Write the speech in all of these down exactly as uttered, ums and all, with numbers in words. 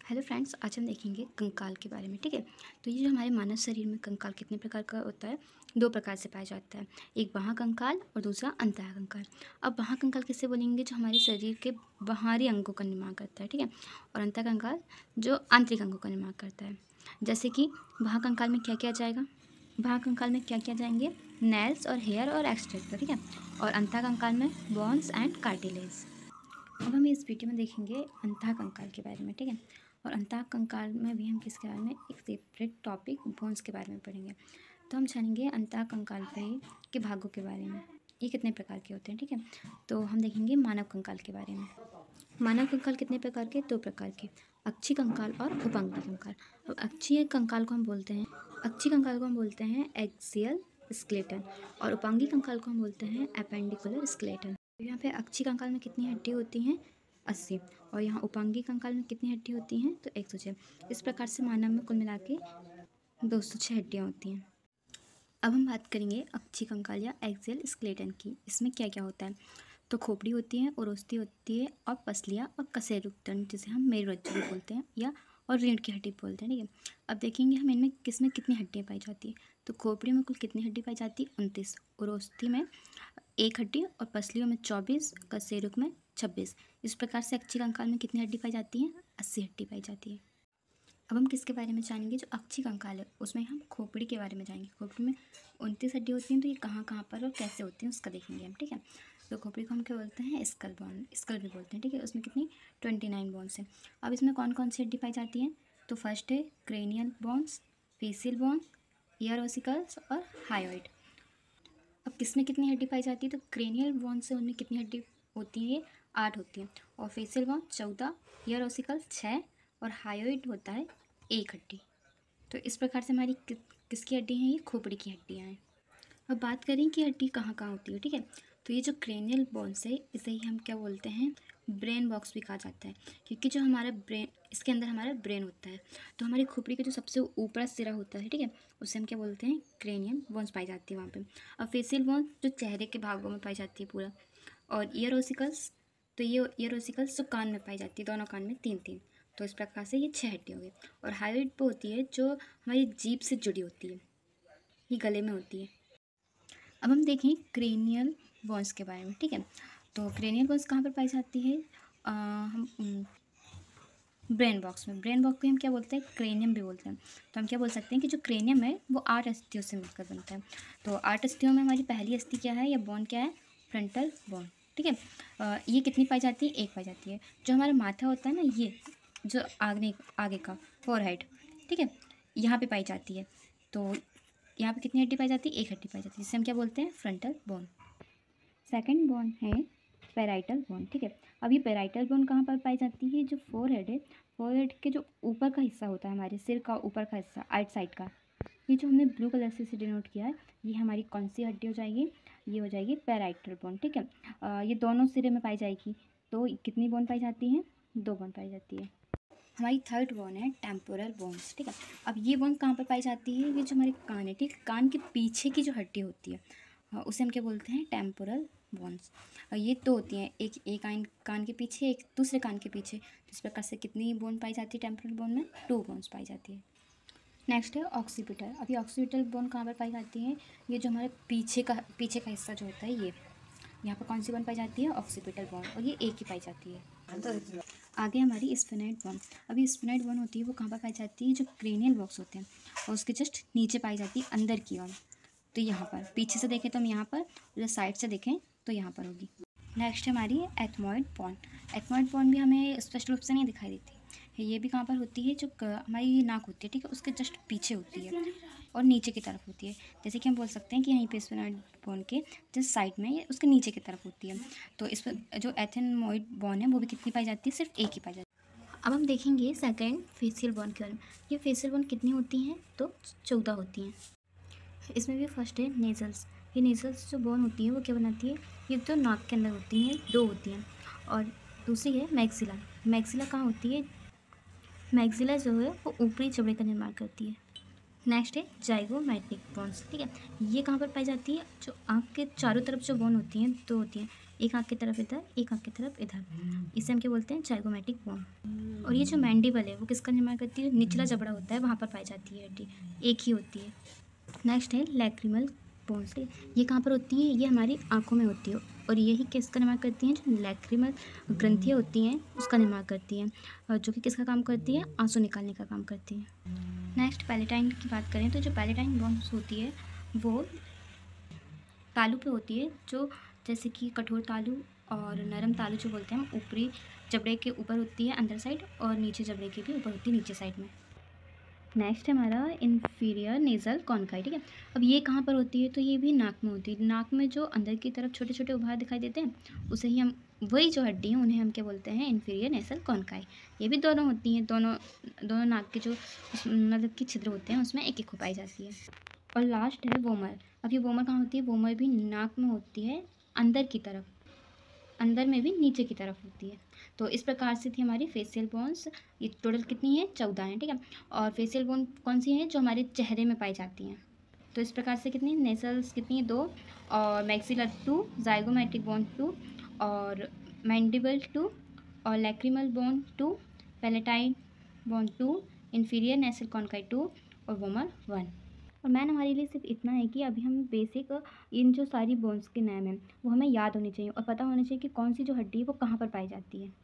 Hello friends, आज हम देखेंगे कंकाल के बारे में। ठीक है, तो ये जो हमारे मानव शरीर में कंकाल कितने प्रकार का होता है, दो प्रकार से पाया जाता है। एक बाह्य कंकाल और दूसरा अंतः कंकाल। अब बाह्य कंकाल किससे बोलेंगे? जो हमारे शरीर के बाहरी अंगों का निर्माण करता है। ठीक है, और अंतः कंकाल जो आंतरिक अंगों का निर्माण करता है। जैसे कि बाह्य कंकाल में क्या किया जाएगा, बाह्य कंकाल में क्या किया जाएंगे? नेल्स और हेयर और एक्सट्रेक्टर। ठीक है, और अंतः कंकाल में बोन्स एंड कार्टिलेज। अब हम इस वीडियो में देखेंगे अंतः कंकाल के बारे में। ठीक है, और अंतः कंकाल में भी हम किसके बारे में, एक सेपरेट टॉपिक बोन्स के बारे में पढ़ेंगे। तो हम जानेंगे अंतः कंकाल पे के भागों के बारे में, ये कितने प्रकार के होते हैं। ठीक है, तो हम देखेंगे मानव कंकाल के बारे में। मानव कंकाल कितने प्रकार के? दो प्रकार के, अक्षीय कंकाल और उपांगी कंकाल। अब अक्षीय कंकाल को हम बोलते हैं अक्षीय कंकाल को हम बोलते हैं एक्सियल स्केलेटन, और उपांगी कंकाल को हम बोलते हैं एपेंडिकुलर स्केलेटन। यहाँ पे अक्षीय कंकाल में कितनी हड्डी होती हैं? अस्सी, और यहाँ उपांगी कंकाल में कितनी हड्डी होती हैं? तो एक सौ छः। इस प्रकार से मानव में कुल मिला के दो सौ छः हड्डियाँ होती हैं। अब हम बात करेंगे अक्षीय कंकाल या एक्सियल स्केलेटन की। इसमें क्या क्या होता है? तो खोपड़ी होती है, ओरोस्थी होती है, और पसलियाँ और कशेरुकतंत्र, जिसे हम मेरुरज्जु भी बोलते हैं या और रीढ़ की हड्डी बोलते हैं। ठीक है, अब देखेंगे हम इनमें किस में कितनी हड्डियाँ पाई जाती है। तो खोपड़ी में कुल कितनी हड्डी पाई जाती है? उनतीस, ओरोस्थी में एक हड्डी, और पसलियों में चौबीस, कशेरुक में छब्बीस। इस प्रकार से अक्षीय कंकाल में कितनी हड्डी पाई जाती है? अस्सी हड्डी पाई जाती है। अब हम किसके बारे में जानेंगे? जो अक्षीय कंकाल है उसमें हम खोपड़ी के बारे में जाएंगे। खोपड़ी में उनतीस हड्डी होती हैं, तो ये कहाँ कहाँ पर और कैसे होती हैं उसका देखेंगे हम। ठीक है, तो खोपड़ी को हम क्या बोलते हैं? स्कल बोन, स्कल भी बोलते हैं। ठीक है, उसमें कितनी ट्वेंटी नाइन बोन्स हैं। अब इसमें कौन कौन सी हड्डी पाई जाती हैं? तो फर्स्ट है cranial bones, facial bone, ear ossicles और हायोइड। अब किसमें कितनी हड्डी पाई जाती है? तो क्रेनियल बोन से उनमें कितनी हड्डी होती है? ये आठ होती हैं, और फेसियल बोन चौदह, ईयर ओसिकल छः, और हायोइड होता है एक हड्डी। तो इस प्रकार से हमारी कि, किसकी हड्डी हैं? ये खोपड़ी की हड्डियाँ हैं। अब बात करें कि हड्डी कहाँ कहाँ होती है। ठीक है, तो ये जो क्रेनियल बोन्स है इसे ही हम क्या बोलते हैं? ब्रेन बॉक्स भी कहा जाता है, क्योंकि जो हमारा ब्रेन, इसके अंदर हमारा ब्रेन होता है। तो हमारी खोपड़ी का जो सबसे ऊपर सिरा होता है, ठीक है, उसे हम क्या बोलते हैं? क्रेनियल बोन्स पाई जाती है वहाँ पे। और फेसियल बोन्स जो चेहरे के भागों में पाई जाती है पूरा। और ईयर ओसिकल्स, तो ये ईयर ओसिकल्स जो कान में पाई जाती है, दोनों कान में तीन तीन। तो इस प्रकार से ये छः हड्डी हो गई। और हायोइड वो होती है जो हमारी जीभ से जुड़ी होती है, ये गले में होती है। अब हम देखें क्रेनियल बोन्स के बारे में। ठीक है, तो क्रेनियल बोन्स कहाँ पर पाई जाती है? आ, हम ब्रेन बॉक्स में। ब्रेन बॉक्स को हम क्या बोलते हैं? क्रेनियम भी बोलते हैं। तो हम क्या बोल सकते हैं कि जो क्रेनियम है वो आठ अस्थियों से मिलकर बनता है। तो आठ अस्थियों में हमारी पहली अस्थि क्या है या बोन क्या है? Frontal bone. ठीक है, आ, ये कितनी पाई जाती है? एक पाई जाती है। जो हमारा माथा होता है ना, ये जो आगे आगे का फोरहेड, ठीक है, यहाँ पे पाई जाती है। तो यहाँ पे कितनी हड्डी पाई जाती है? एक हड्डी पाई जाती है, जिसे हम क्या बोलते हैं? Frontal bone. सेकंड बोन है पेराइटल बोन। ठीक है, अब ये पेराइटल बोन कहाँ पर पाई जाती है? जो फोरहेड है, फोरहेड के जो ऊपर का हिस्सा होता है, हमारे सिर का ऊपर का हिस्सा, आइट साइड का, ये जो हमने ब्लू कलर से डिनोट किया है, ये हमारी कौन सी हड्डी हो जाएगी? ये हो जाएगी पेराइटल बोन। ठीक है, आ, ये दोनों सिरे में पाई जाएगी। तो कितनी बोन पाई जाती हैं? दो बोन पाई जाती है। हमारी थर्ड बोन है टेम्पोरल बोन्स। ठीक है, अब ये बोन कहाँ पर पाई जाती है? ये जो हमारे कान है, ठीक, कान के पीछे की जो हड्डी होती है उसे हम क्या बोलते हैं? Temporal bones. ये तो होती हैं एक एक कान कान के पीछे, एक दूसरे कान के पीछे। इस प्रकार से कितनी बोन पाई जाती है टेम्पोरल बोन में? टू बोन्स पाई जाती है। नेक्स्ट है ऑक्सीपिटल। अभी ऑक्सीपिटल बोन कहाँ पर पाई जाती है? ये जो हमारे पीछे का पीछे का हिस्सा जो होता है, ये यहाँ पर कौन सी बोन पाई जाती है? ऑक्सीपिटल बोन, और ये एक ही पाई जाती है। आगे हमारी स्फेनाइड बोन। अभी स्फेनाइड बोन होती है वो कहाँ पर पाई जाती है? जो क्रेनियल बॉक्स होते हैं और उसके जस्ट नीचे पाई जाती है, अंदर की ओर। तो यहाँ पर पीछे से देखें तो हम यहाँ पर, जो साइड से देखें तो यहाँ पर होगी। नेक्स्ट है हमारी एथमॉइड बोन। एथमॉइड बोन भी हमें स्पष्ट रूप से नहीं दिखाई देती है। ये भी कहाँ पर होती है? जो हमारी नाक होती है, ठीक है, उसके जस्ट पीछे होती है और नीचे की तरफ होती है। जैसे कि हम बोल सकते हैं कि यहीं पे स्फेनाइड बोन के जस्ट साइड में, ये उसके नीचे की तरफ होती है। तो इस पर जो एथेनमॉइड बोन है वो भी कितनी पाई जाती है? सिर्फ एक ही पाई जाती है। अब हम देखेंगे सेकेंड फेसियल बोन के बारे में। ये फेसियल बोन कितनी होती हैं? तो चौदह होती हैं। इसमें भी फर्स्ट है नेजल्स। ये नेजल्स जो बोन होती है वो क्या बनाती है? ये तो नाक के अंदर होती हैं, दो होती हैं। और दूसरी है मैक्सिला। मैक्सिला कहाँ होती है? मैक्सिला जो है वो ऊपरी चमड़े का निर्माण करती है। नेक्स्ट है जाइगोमैटिक बोन्स। ठीक है, ये कहाँ पर पाई जाती है? जो आँख के चारों तरफ जो बोन होती हैं, दो होती हैं, एक आँख की तरफ इधर, एक आँख की तरफ इधर, इसे हम क्या बोलते हैं, जाइगोमेटिक बोन। और ये जो मैंडिबल है वो किसका निर्माण करती है, निचला जबड़ा होता है वहाँ पर पाई जाती है हड्डी, एक ही होती है। नेक्स्ट है लैक्रिमल बोन्स, ये कहाँ पर होती हैं, ये हमारी आँखों में होती है और यही किसका निर्माण करती हैं, जो लैक्रिमल ग्रंथियाँ होती हैं उसका निर्माण करती हैं, और जो कि किसका काम करती है, आंसू निकालने का काम करती है। नेक्स्ट पैलेटाइन की बात करें तो जो पैलेटाइन बोन्स होती है वो तालू पे होती है, जो जैसे कि कठोर तालू और नरम तालू जो बोलते हैं हम, ऊपरी जबड़े के ऊपर होती है अंदर साइड और नीचे जबड़े के भी ऊपर होती है नीचे साइड में। नेक्स्ट है हमारा इन्फीरियर नेज़ल कॉन्काई, ठीक है। अब ये कहाँ पर होती है, तो ये भी नाक में होती है। नाक में जो अंदर की तरफ छोटे छोटे उभार दिखाई देते हैं उसे ही हम, वही जो हड्डी हैं उन्हें हम क्या बोलते हैं, इन्फीरियर नेज़ल कॉन्काई। ये भी दोनों होती हैं, दोनों दोनों नाक के जो मतलब कि छिद्र होते हैं उसमें एक एक हो पाई जाती है। और लास्ट है वोमर। अब ये वोमर कहाँ होती है, वोमर भी नाक में होती है अंदर की तरफ, अंदर में भी नीचे की तरफ होती है। तो इस प्रकार से थी हमारी फेशियल बोन्स। ये टोटल कितनी है, चौदह हैं, ठीक है। और फेशियल बोन कौन सी हैं, जो हमारे चेहरे में पाई जाती हैं। तो इस प्रकार से कितनी नेसल्स कितनी है, दो, और maxillary two, zygomatic bone two, और मैंडिबल टू, और lacrimal bone two, palatine bone two, inferior nasal conchae two, और वोमर वन। और मैन हमारे लिए सिर्फ इतना है कि अभी हम बेसिक इन जो सारी बोन्स के नाम हैं वो हमें याद होनी चाहिए और पता होना चाहिए कि कौन सी जो हड्डी है वो कहाँ पर पाई जाती है।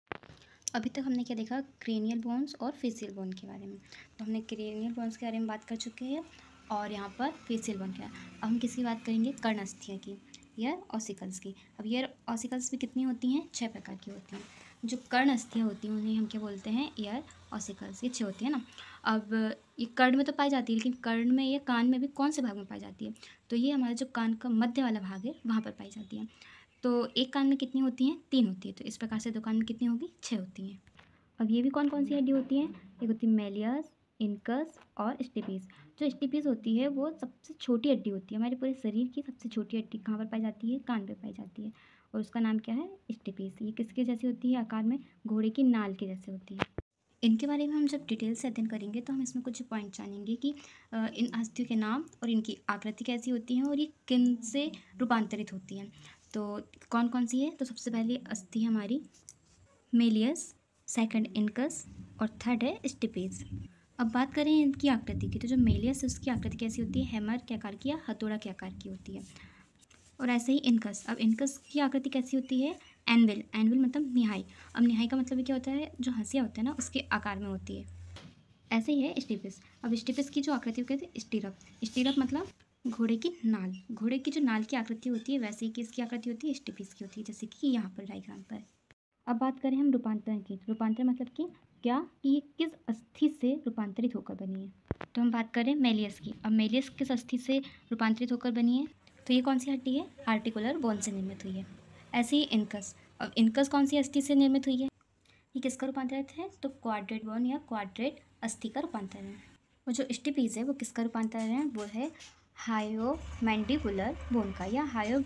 अभी तक हमने क्या देखा, क्रेनियल बोन्स और फेशियल बोन के बारे में। तो हमने क्रेनियल बोन्स के बारे में बात कर चुके हैं और यहाँ पर फेशियल बोन क्या है। अब हम किसकी बात करेंगे, कर्ण अस्थियाँ की, ईयर ऑसिकल्स की। अब ईयर ऑसिकल्स भी कितनी होती हैं, छः प्रकार की होती हैं। जो कर्ण अस्थियाँ होती हैं उन्हें हम क्या बोलते हैं, ईयर ऑसिकल्स, ये छः होती है ना। अब ये कर्ण में तो पाई जाती है, लेकिन कर्ण में या कान में भी कौन से भाग में पाई जाती है, तो ये हमारा जो कान का मध्य वाला भाग है वहाँ पर पाई जाती है। तो एक कान में कितनी होती हैं, तीन होती है। तो इस प्रकार से दो कान में कितनी होगी, छः होती हैं। अब ये भी कौन कौन सी हड्डी होती हैं, एक होती है मेलियस, इनकस और स्टिपीस। जो स्टिपीस होती है वो सबसे छोटी हड्डी होती है, हमारे पूरे शरीर की सबसे छोटी हड्डी कहाँ पर पाई जाती है, कान पे पाई जाती है, और उसका नाम क्या है, स्टिपीस। ये किसके जैसी होती है, आकार में घोड़े की नाल के जैसे होती है। इनके बारे में हम जब डिटेल से अध्ययन करेंगे तो हम इसमें कुछ पॉइंट जानेंगे कि इन अस्थियों के नाम और इनकी आकृति कैसी होती है और ये किन से रूपांतरित होती हैं। तो कौन कौन सी है, तो सबसे पहले अस्थि हमारी मेलियस, सेकंड इनकस और थर्ड है स्टिपीज। अब बात करें इनकी आकृति की, तो जो मेलियस है उसकी आकृति कैसी होती है, हैमर के आकार की या हथौड़ा के आकार की होती है। और ऐसे ही इनकस, अब इनकस की आकृति कैसी होती है, एनविल, एनविल मतलब निहाई। अब निहाई का मतलब क्या होता है, जो हंसिया होता है ना उसके आकार में होती है। ऐसे ही है स्टिपिस। अब स्टिपिस की जो आकृति होती है स्टीरप, स्टीरप मतलब घोड़े की नाल, घोड़े की जो नाल की आकृति होती है वैसे ही किसकी आकृति होती है, स्टिपिस की होती है, जैसे कि यहाँ पर डायग्राम पर। अब बात करें हम रूपांतरण की, रूपांतरण मतलब कि क्या, कि ये किस अस्थि से रूपांतरित होकर बनी है। तो हम बात करें मेलियस की। अब मेलियस किस अस्थि से रूपांतरित होकर बनी है, तो ये कौन सी हड्डी है, आर्टिकुलर बोन से निर्मित हुई है। ऐसे ही इनकस, अब इनकस कौन सी अस्थि से निर्मित हुई है, ये किसका रूपांतरित है, तो क्वाड्रेट बोन या क्वाड्रेट अस्थि का रूपांतरण है। और जो स्टिपीज है वो किसका रूपांतरण है, वो है हायोमैंडिबुलर बोन का या हायो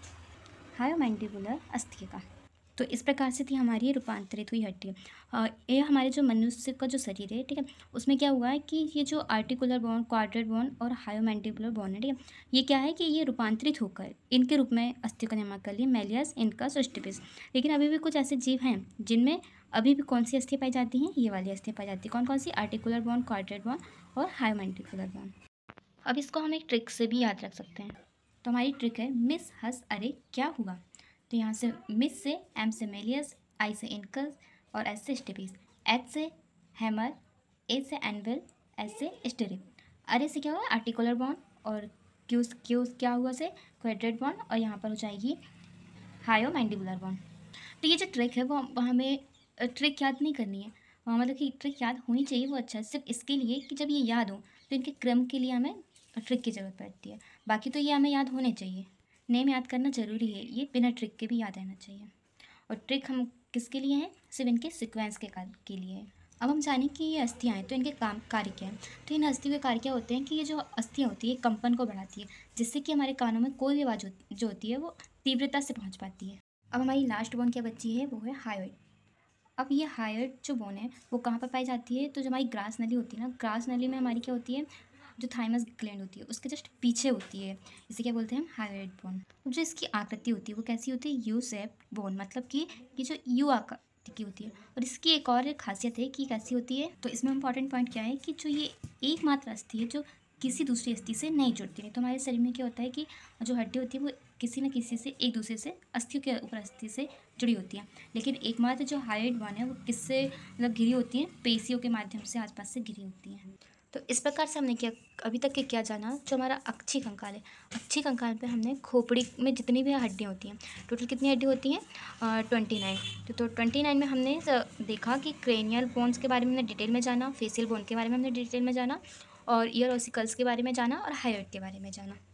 हायोमैंडिबुलर अस्थि का। तो इस प्रकार से थी हमारी रूपांतरित हुई हड्डी। ये हमारे जो मनुष्य का जो शरीर है, ठीक है, उसमें क्या हुआ है कि ये जो आर्टिकुलर बोन, क्वाड्रेट बोन और हायोमैंडिबुलर बोन है, ठीक है, ये क्या है कि ये रूपांतरित होकर इनके रूप में अस्थियों का निर्माण कर लिए, मेलियस, इनकस और स्टिपिस। लेकिन अभी भी कुछ ऐसे जीव हैं जिनमें अभी भी कौन सी अस्थियाँ पाई जाती हैं, ये वाली अस्थियाँ पाई जाती हैं। कौन कौन सी, आर्टिकुलर बोन, क्वाड्रेट बोन और हायोमैंडिबुलर बोन। अब इसको हम एक ट्रिक से भी याद रख सकते हैं। तो हमारी ट्रिक है मिस हस अरे क्या हुआ। तो यहाँ से मिस से, एम से मेलियस, आई से इनकस और एस से स्टिपिस, एच से हैमर, ए से एनविल, एस से स्टिरिप। अरे से क्या हुआ, आर्टिकुलर बॉन, और क्यू क्यू क्या हुआ से क्वाड्रेट बॉन, और यहाँ पर हो जाएगी हायोमैंडिबुलर बॉन। तो ये जो ट्रिक है वो हमें ट्रिक याद नहीं करनी है, मतलब कि ट्रिक याद होनी चाहिए, वो अच्छा है सिर्फ इसके लिए कि जब ये याद हो तो इनके क्रम के लिए हमें ट्रिक की ज़रूरत पड़ती है। बाकी तो ये हमें याद होने चाहिए, नेम याद करना ज़रूरी है, ये बिना ट्रिक के भी याद रहना चाहिए। और ट्रिक हम किसके लिए हैं, सिर्फ इनके सीक्वेंस के कार्य के लिए है। अब हम जानें कि ये अस्थियाँ हैं तो इनके काम कार्य क्या हैं। तो इन अस्थियों के कार्य क्या होते हैं कि ये जो अस्थियाँ होती है कंपन को बढ़ाती है, जिससे कि हमारे कानों में कोई भी आवाज़ जो होती है वो तीव्रता से पहुँच पाती है। अब हमारी लास्ट बोन क्या बची है, वो है हायोइड। अब ये हायोइड जो बोन है वो कहाँ पर पाई जाती है, तो जो हमारी ग्रास नली होती है ना, ग्रास नली में हमारी क्या होती है, जो थाइमस ग्लैंड होती है उसके जस्ट पीछे होती है, इसे क्या बोलते हैं हम, हायोइड बोन। अब जो इसकी आकृति होती है वो कैसी होती है, यू शेप बोन, मतलब कि ये जो यू आकार की होती है। और इसकी एक और खासियत है कि कैसी होती है, तो इसमें इंपॉर्टेंट पॉइंट क्या है कि जो ये एकमात्र अस्थि है जो किसी दूसरी अस्थि से नहीं जुड़ती। नहीं तो हमारे शरीर में क्या होता है कि जो हड्डी होती है वो किसी न किसी से एक दूसरे से अस्थियों के ऊपर अस्थि से जुड़ी होती है, लेकिन एकमात्र जो हायोइड बोन है वो किससे मतलब घिरी होती है, पेशियों के माध्यम से आसपास से घिरी होती हैं। तो इस प्रकार से हमने क्या अभी तक के क्या जाना, जो हमारा अक्षी कंकाल है, अक्षी कंकाल पे हमने खोपड़ी में जितनी भी हड्डियाँ होती हैं, टोटल कितनी हड्डी होती हैं, ट्वेंटी नाइन। तो तो ट्वेंटी नाइन में हमने देखा कि क्रेनियल बोन्स के बारे में हमने डिटेल में जाना, फेशियल बोन के बारे में हमने डिटेल में जाना, और ईयर ऑसिकल्स के बारे में जाना, और हायोइड के बारे में जाना।